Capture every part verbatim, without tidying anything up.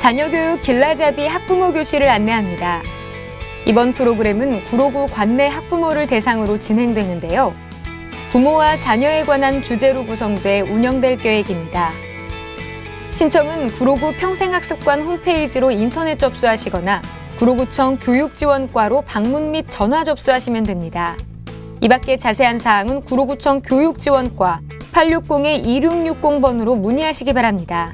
자녀교육 길라잡이 학부모 교실을 안내합니다. 이번 프로그램은 구로구 관내 학부모를 대상으로 진행되는데요. 부모와 자녀에 관한 주제로 구성돼 운영될 계획입니다. 신청은 구로구 평생학습관 홈페이지로 인터넷 접수하시거나 구로구청 교육지원과로 방문 및 전화 접수하시면 됩니다. 이 밖에 자세한 사항은 구로구청 교육지원과 팔육공 이육육공 번으로 문의하시기 바랍니다.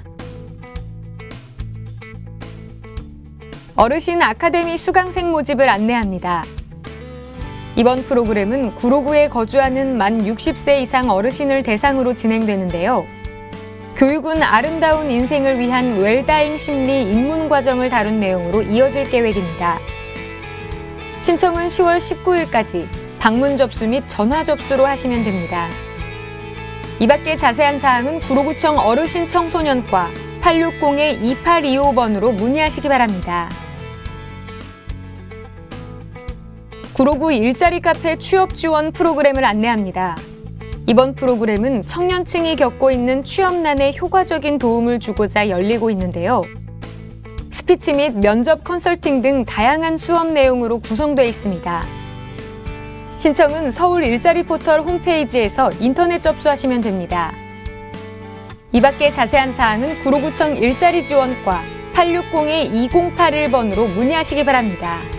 어르신 아카데미 수강생 모집을 안내합니다. 이번 프로그램은 구로구에 거주하는 만 육십 세 이상 어르신을 대상으로 진행되는데요. 교육은 아름다운 인생을 위한 웰다잉 심리 입문 과정을 다룬 내용으로 이어질 계획입니다. 신청은 시월 십구일까지 방문 접수 및 전화 접수로 하시면 됩니다. 이 밖에 자세한 사항은 구로구청 어르신 청소년과 팔육공 이팔이오 번으로 문의하시기 바랍니다. 구로구 일자리 카페 취업 지원 프로그램을 안내합니다. 이번 프로그램은 청년층이 겪고 있는 취업난에 효과적인 도움을 주고자 열리고 있는데요. 스피치 및 면접 컨설팅 등 다양한 수업 내용으로 구성되어 있습니다. 신청은 서울 일자리 포털 홈페이지에서 인터넷 접수하시면 됩니다. 이 밖에 자세한 사항은 구로구청 일자리 지원과 팔육공 이공팔일 번으로 문의하시기 바랍니다.